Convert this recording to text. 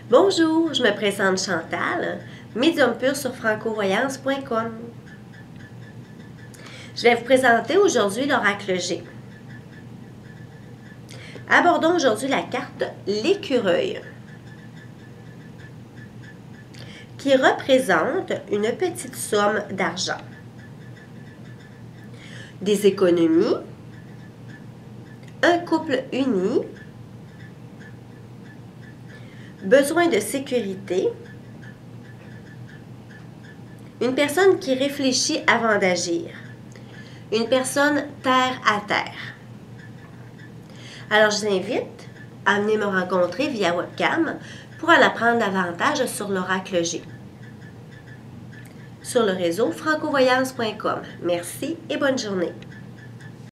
Bonjour, je me présente Chantal, médium pur sur francovoyance.com. Je vais vous présenter aujourd'hui l'oracle G. Abordons aujourd'hui la carte l'écureuil, qui représente une petite somme d'argent, des économies, un couple uni, besoin de sécurité, une personne qui réfléchit avant d'agir, une personne terre à terre. Alors, je vous invite à venir me rencontrer via webcam pour en apprendre davantage sur l'oracle G sur le réseau francovoyance.com. Merci et bonne journée.